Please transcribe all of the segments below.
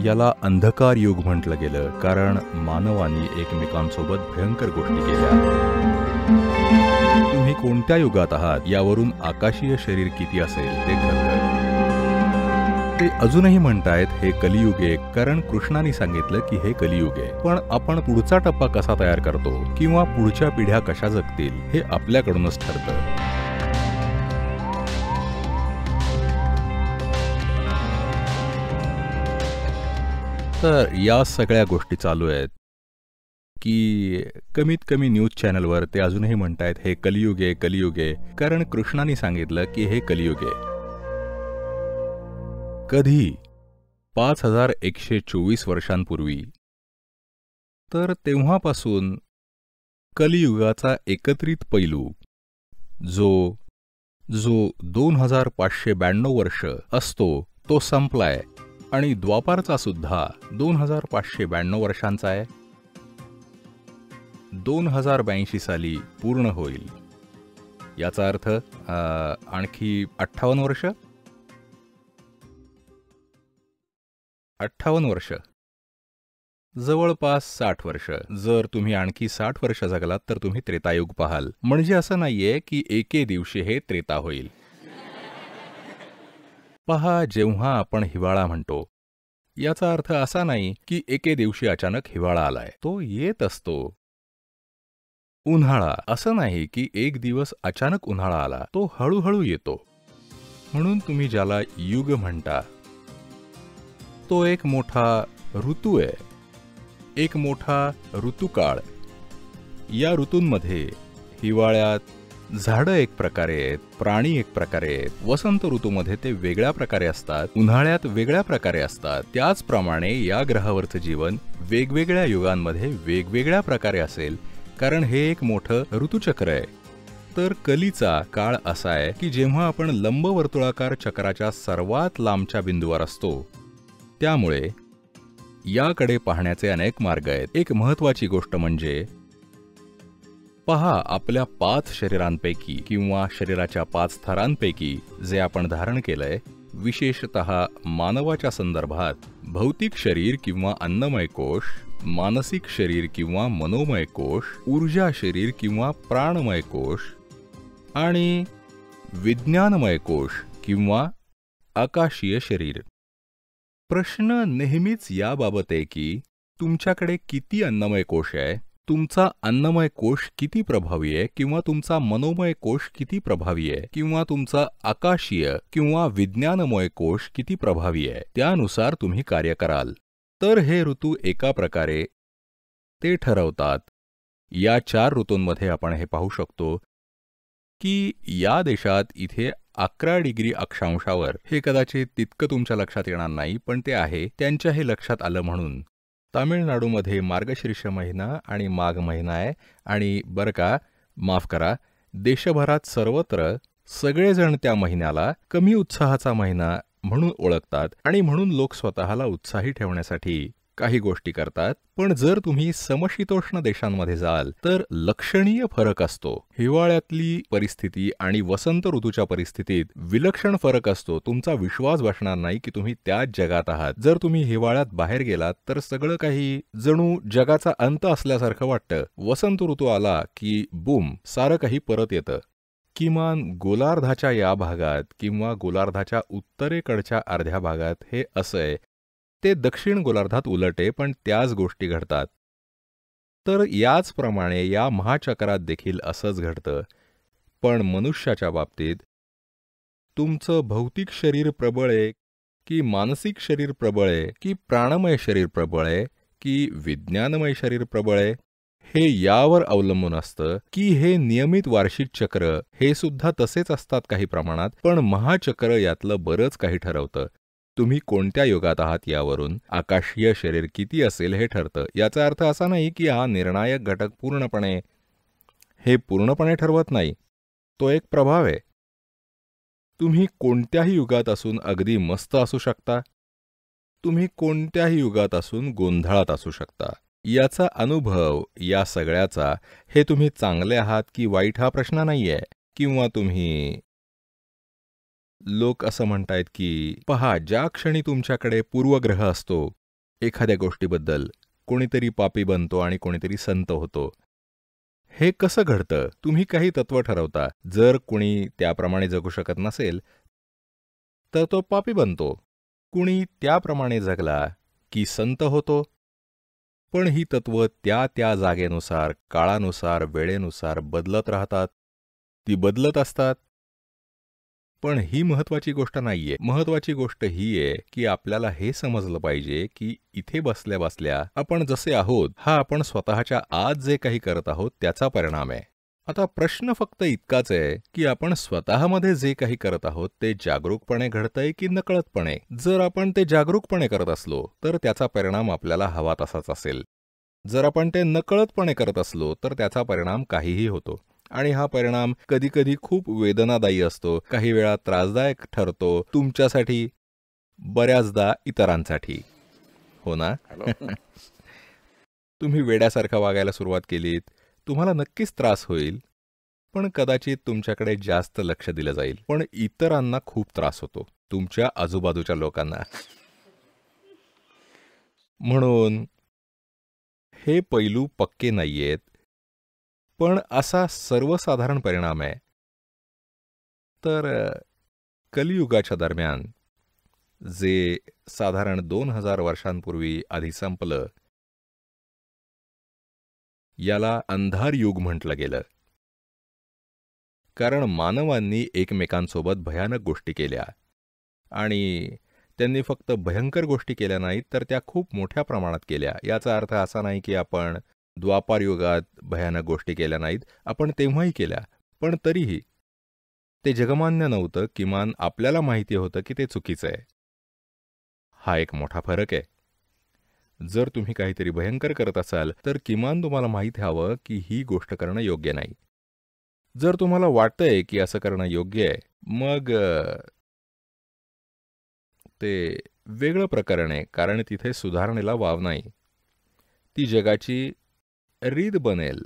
याला अंधकार युग म्हटलं गेलं कारण मानवांनी एकमेकांसोबत भयंकर गोष्टी केल्या. तुम्ही कोणत्या युगात आहात यावरून आकाशीय शरीर किती असेल ते ठरतं. ते अजूनही म्हणतायत हे कलियुग आहे कारण कृष्णाने सांगितलं की हे कलियुग आहे. पण आपण पुढचा टप्पा कसा तयार करतो किंवा पुढच्या पिढ्या कशा जगतील हे आपल्याकडूनच ठरतं. तर या सगळ्या गोष्टी चालू आहेत की कमीत कमी न्यूज चॅनलवर ते अजूनही म्हणतायत हे कलियुग आहे कलियुग आहे कारण कृष्णाने सांगितलं की हे कलियुग आहे. कधी 5124 वर्षांपूर्वी तर तेव्हापासून कलियुगाचा एकत्रित पैलू जो 2592 वर्ष असतो तो संपलाय आणि द्वापारचा सुद्धा 2592 वर्षांचा आहे. 2082 साली पूर्ण होईल. याचा अर्थ आणखी 58 वर्ष 58 वर्ष जवळपास 60 वर्ष. जर तुम्ही आणखी 60 वर्ष जगलात तर तुम्ही त्रेतायुग पाहाल. म्हणजे असं नाहीये की एके दिवशी हे त्रेता होईल. पहा, जेव्हा आपण हिवाळा म्हणतो याचा अर्थ असा नाही की एके दिवशी अचानक हिवाळा आलाय. तो येत असतो. उन्हाळा असं नाही की एक दिवस अचानक उन्हाळा आला. तो हळूहळू येतो. म्हणून तुम्ही ज्याला युग म्हणता तो एक मोठा ऋतू आहे, एक मोठा ऋतुकाळ. या ऋतूंमध्ये हिवाळ्यात झाडं एक प्रकारे आहेत, प्राणी एक प्रकारे आहेत, वसंत ऋतूमध्ये ते वेगळ्या प्रकारे असतात, उन्हाळ्यात वेगळ्या प्रकारे असतात. त्याचप्रमाणे या ग्रहावरचं जीवन वेगवेगळ्या युगांमध्ये वेगवेगळ्या प्रकारे असेल कारण हे एक मोठं ऋतुचक्र आहे. तर कलीचा काळ असा आहे की जेव्हा आपण लंबवर्तुळाकार चक्राच्या सर्वात लांबच्या बिंदूवर असतो. त्यामुळे याकडे पाहण्याचे अनेक मार्ग आहेत. एक महत्वाची गोष्ट म्हणजे पहा, आपल्या 5 शरीरांपैकी किंवा शरीराच्या 5 थरांपैकी जे आपण धारण केलंय, विशेषतः मानवाच्या संदर्भात भौतिक शरीर किंवा अन्नमय कोश, मानसिक शरीर किंवा मनोमय कोश, ऊर्जा शरीर किंवा प्राणमय कोश आणि विज्ञानमय कोश किंवा आकाशीय शरीर. प्रश्न नेहमीच याबाबत आहे की तुमच्याकडे किती अन्नमय कोश आहे, तुमचा अन्नमय कोश किती प्रभावी आहे किंवा तुमचा मनोमय कोश किती प्रभावी आहे किंवा तुमचा आकाशीय किंवा विज्ञानमय कोश किती प्रभावी आहे. त्यानुसार तुम्ही कार्य कराल. तर हे ऋतू एका प्रकारे ते ठरवतात. या 4 ऋतूंमध्ये आपण हे पाहू शकतो की या देशात इथे 11 डिग्री अक्षांशावर, हे कदाचित तितकं तुमच्या लक्षात येणार नाही पण ते आहे, त्यांच्या हे लक्षात आलं म्हणून तामिळनाडूमध्ये मार्गशीर्ष महिना आणि माघ महिना आहे. आणि बरं का, माफ करा, देशभरात सर्वत्र सगळेजण त्या महिन्याला कमी उत्साहाचा महिना म्हणून ओळखतात आणि म्हणून लोक स्वतःला उत्साही ठेवण्यासाठी काही गोष्टी करतात. पण जर तुम्ही समशीतोष्ण देशांमध्ये जाल तर लक्षणीय फरक असतो. हिवाळ्यातली परिस्थिती आणि वसंत ऋतूच्या परिस्थितीत विलक्षण फरक असतो. तुमचा विश्वास बसणार नाही की तुम्ही त्याच जगात आहात. जर तुम्ही हिवाळ्यात बाहेर गेलात तर सगळं काही जणू जगाचा अंत असल्यासारखं वाटतं. वसंत ऋतू आला की बूम, सारं काही परत येतं. किमान गोलार्धाच्या या भागात किंवा गोलार्धाच्या उत्तरेकडच्या अर्ध्या भागात हे असं आहे. ते दक्षिण गोलार्धात उलट आहे, पण त्याच गोष्टी घडतात. तर याचप्रमाणे या महाचक्रात देखील असंच घडतं. पण मनुष्याच्या बाबतीत तुमचं भौतिक शरीर प्रबळ आहे की मानसिक शरीर प्रबळ आहे की प्राणमय शरीर प्रबळ आहे की विज्ञानमय शरीर प्रबळ आहे, हे यावर अवलंबून असतं की हे नियमित वार्षिक चक्र हे सुद्धा तसेच असतात काही प्रमाणात, पण महाचक्र यातलं बरंच काही ठरवतं. तुम्ही कोणत्या युगात आहात यावरून आकाशीय शरीर किती असेल हे ठरतं. याचा अर्थ असा नाही की हा निर्णायक घटक पूर्णपणे ठरवत नाही. तो एक प्रभाव आहे. तुम्ही कोणत्याही युगात असून अगदी मस्त असू शकता. तुम्ही कोणत्याही युगात असून गोंधळात असू शकता. याचा अनुभव या सगळ्याचा, हे तुम्ही चांगले आहात की वाईट हा प्रश्न नाहीये. किंवा तुम्ही, लोक असं म्हणतायत की पहा, ज्या क्षणी तुमच्याकडे पूर्वग्रह असतो एखाद्या गोष्टीबद्दल कोणीतरी पापी बनतो आणि कोणीतरी संत होतो. हे कसं घडतं? तुम्ही काही तत्त्व ठरवता. जर कुणी त्याप्रमाणे जगू शकत नसेल तर तो पापी बनतो. कुणी त्याप्रमाणे जगला की संत होतो. पण ही तत्त्व त्या त्या जागेनुसार, काळानुसार, वेळेनुसार बदलत राहतात. ती बदलत असतात. पण ही महत्त्वाची गोष्ट नाहीये. महत्त्वाची गोष्ट ही आहे की आपल्याला हे समजलं पाहिजे की इथे बसल्या बसल्या आपण जसे आहोत हा आपण स्वतःच्या आत जे काही करत आहोत त्याचा परिणाम आहे. आता प्रश्न फक्त इतकाच आहे की आपण स्वतःमध्ये जे काही करत आहोत ते जागरूकपणे घडतंय की नकळतपणे. जर आपण ते जागरूकपणे करत असलो तर त्याचा परिणाम आपल्याला हवा तसाच असेल. जर आपण ते नकळतपणे करत असलो तर त्याचा परिणाम काहीही होतो. आणि हा परिणाम कधीकधी खूप वेदनादायी असतो, काही वेळा त्रासदायक ठरतो तुमच्यासाठी, बऱ्याचदा इतरांसाठी. हो ना? तुम्ही वेड्यासारखं वागायला सुरुवात केलीत, तुम्हाला नक्कीच त्रास होईल, पण कदाचित तुमच्याकडे जास्त लक्ष दिलं जाईल. पण इतरांना खूप त्रास होतो, तुमच्या आजूबाजूच्या लोकांना. म्हणून हे पैलू पक्के नाहीयेत, पण असा सर्वसाधारण परिणाम आहे. तर कलियुगाच्या दरम्यान जे साधारण 2000 वर्षांपूर्वी आधी संपलं, याला अंधार युग म्हटलं गेलं. कारण मानवांनी एकमेकांसोबत भयानक गोष्टी केल्या आणि त्यांनी फक्त भयंकर गोष्टी केल्या नाहीत तर त्या खूप मोठ्या प्रमाणात केल्या. याचा अर्थ असा नाही की आपण द्वापार युगात भयानक गोष्टी केल्या नाहीत, आपण तेव्हाही केल्या. पण तरीही ते जगमान्य नव्हतं, किमान आपल्याला माहिती होतं की ते चुकीचं आहे. हा एक मोठा फरक आहे. जर तुम्ही काहीतरी भयंकर करत असाल तर किमान तुम्हाला माहीत हवं की ही गोष्ट करणं योग्य नाही. जर तुम्हाला वाटतंय की असं करणं योग्य आहे, मग ते वेगळं प्रकरण आहे, कारण तिथे सुधारणेला वाव नाही. ती जगाची रीत बनेल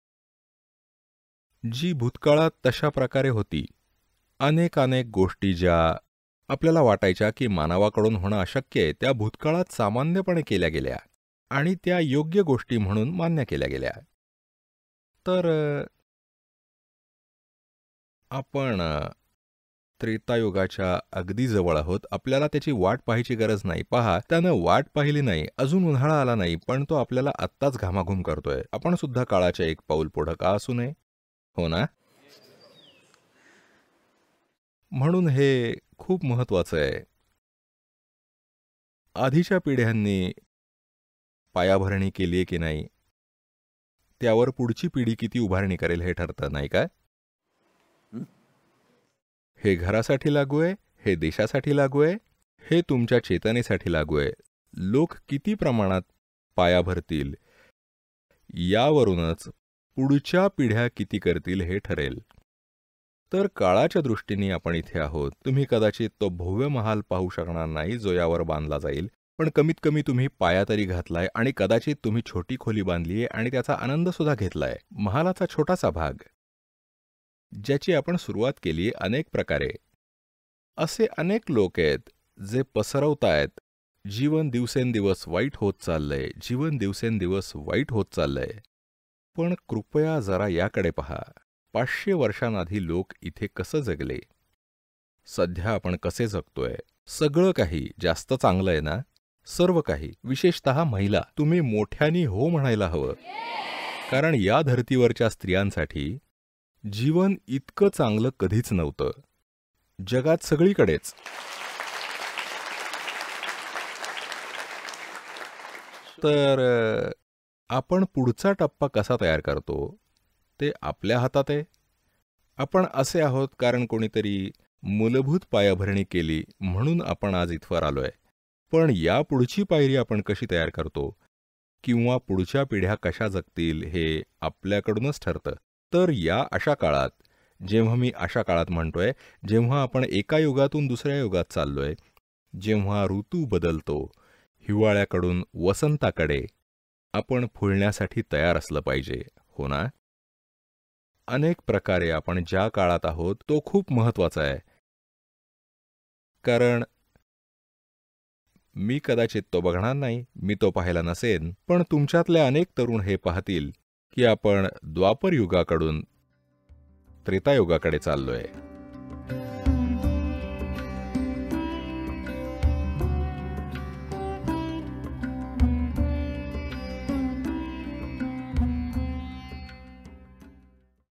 जी भूतकाळात तशा प्रकारे होती. अनेक गोष्टी ज्या आपल्याला वाटायच्या की मानवाकडून होणं अशक्य आहे, त्या भूतकाळात सामान्यपणे केल्या गेल्या आणि त्या योग्य गोष्टी म्हणून मान्य केल्या गेल्या. तर आपण त्रेतायुगाच्या अगदी जवळ आहोत. आपल्याला त्याची वाट पाहायची गरज नाही. पहा, त्यानं वाट पाहिली नाही, अजून उन्हाळा आला नाही, पण तो आपल्याला आत्ताच घामाघूम करतोय. आपण सुद्धा काळाच्या एक पाऊल पुढं का असू नये? हो ना? म्हणून हे खूप महत्वाचं आहे. आधीच्या पिढ्यांनी पायाभरणी केली आहे की नाही, त्यावर पुढची पिढी किती उभारणी करेल हे ठरतं, नाही का? हे घरासाठी लागू आहे, हे देशासाठी लागू आहे, हे तुमच्या चेतनेसाठी लागू आहे. लोक किती प्रमाणात पाया भरतील, यावरूनच पुढच्या पिढ्या किती करतील हे ठरेल. तर काळाच्या दृष्टीने आपण इथे आहोत. तुम्ही कदाचित तो भव्य महाल पाहू शकणार नाही जो यावर बांधला जाईल, पण कमीत कमी तुम्ही पाया तरी घातलाय आणि कदाचित तुम्ही छोटी खोली बांधलीये आणि त्याचा आनंद सुद्धा घेतलाय. महालाचा छोटासा भाग, ज्याची आपण सुरुवात केली अनेक प्रकारे. असे अनेक लोक आहेत जे पसरवतायत, जीवन दिवसेंदिवस वाईट होत चाललंय, जीवन दिवसेंदिवस वाईट होत चाललंय. पण कृपया जरा याकडे पहा. 500 वर्षांआधी लोक इथे कसं जगले, सध्या आपण कसे जगतोय. सगळं काही जास्त चांगलं आहे ना? सर्व काही, विशेषतः महिला. तुम्ही मोठ्यानी हो म्हणायला हवं, कारण या धर्तीवरच्या स्त्रियांसाठी जीवन इतकं चांगलं कधीच नव्हतं, जगात सगळीकडेच. तर आपण पुढचा टप्पा कसा तयार करतो ते आपल्या हातात आहे. आपण असे आहोत कारण कोणीतरी मूलभूत पायाभरणी केली म्हणून आपण आज इथवर आलोय. पण या पुढची पायरी आपण कशी तयार करतो किंवा पुढच्या पिढ्या कशा जगतील हे आपल्याकडूनच ठरतं. तर या अशा काळात, जेव्हा मी अशा काळात म्हणतोय, जेव्हा आपण एका युगातून दुसऱ्या युगात चाललोय, जेव्हा ऋतू बदलतो, हिवाळ्याकडून वसंताकडे, आपण फुलण्यासाठी तयार असलं पाहिजे, हो ना? अनेक प्रकारे आपण ज्या काळात आहोत तो खूप महत्वाचा आहे. कारण मी कदाचित तो बघणार नाही, मी तो पाहिला नसेन, पण तुमच्यातले अनेक तरुण हे पाहतील की आपण द्वापर युगाकडून त्रेतायुगाकडे चाललोय.